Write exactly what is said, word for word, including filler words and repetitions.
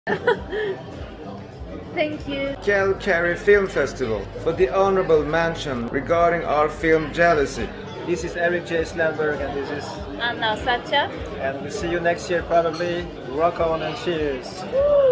Thank you. Kalakari Film Festival for the honorable mention regarding our film Jealousy. This is Erik Jayce Landberg and this is And Osadcha. and we'll see you next year probably. Rock on and cheers! Woo!